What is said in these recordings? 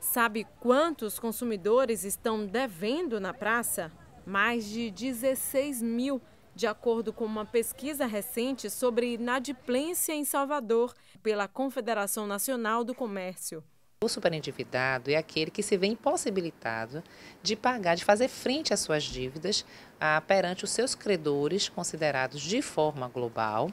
Sabe quantos consumidores estão devendo na praça? Mais de 16 mil, de acordo com uma pesquisa recente sobre inadimplência em Salvador, pela Confederação Nacional do Comércio. O superendividado é aquele que se vê impossibilitado de pagar, de fazer frente às suas dívidas perante os seus credores, considerados de forma global,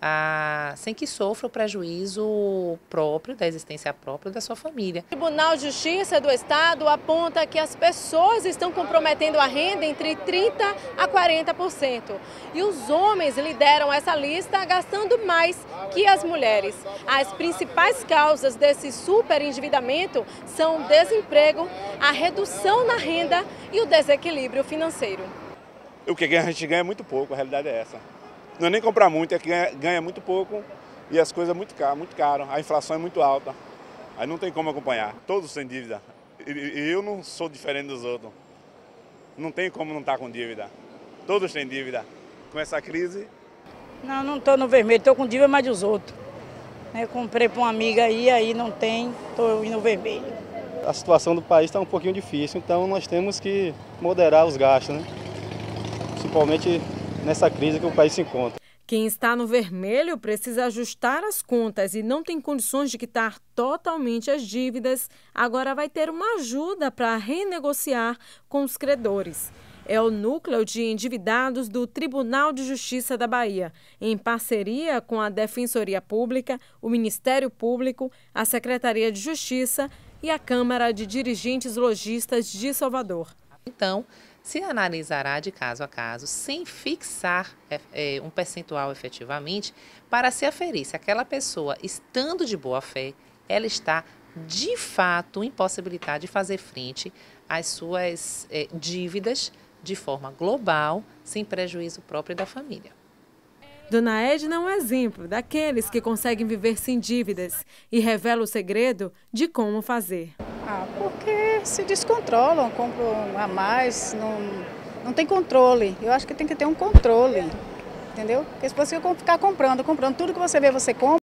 sem que sofra o prejuízo próprio, da existência própria da sua família. O Tribunal de Justiça do Estado aponta que as pessoas estão comprometendo a renda entre 30% a 40%. E os homens lideram essa lista gastando mais que as mulheres. As principais causas desse superendividamento são o desemprego, a redução na renda e o desequilíbrio financeiro. O que a gente ganha é muito pouco, a realidade é essa. Não é nem comprar muito, é que ganha muito pouco e as coisas muito caro, a inflação é muito alta. Aí não tem como acompanhar. Todos têm dívida. E eu não sou diferente dos outros. Não tem como não estar com dívida. Todos têm dívida. Com essa crise... Não estou no vermelho, estou com dívida mais dos outros. Eu comprei para uma amiga aí não tem, estou indo no vermelho. A situação do país está um pouquinho difícil, então nós temos que moderar os gastos, né? Principalmente nessa crise que o país se encontra. Quem está no vermelho precisa ajustar as contas e não tem condições de quitar totalmente as dívidas, agora vai ter uma ajuda para renegociar com os credores. É o Núcleo de Endividados do Tribunal de Justiça da Bahia, em parceria com a Defensoria Pública, o Ministério Público, a Secretaria de Justiça e a Câmara de Dirigentes Lojistas de Salvador. Então, se analisará de caso a caso, sem fixar um percentual efetivamente, para se aferir se aquela pessoa, estando de boa fé, ela está de fato impossibilitada de fazer frente às suas dívidas de forma global, sem prejuízo próprio da família. Dona Edna é um exemplo daqueles que conseguem viver sem dívidas e revela o segredo de como fazer. Porque se descontrolam, compram a mais, não tem controle. Eu acho que tem que ter um controle, entendeu? Porque se você ficar comprando tudo que você vê, você compra.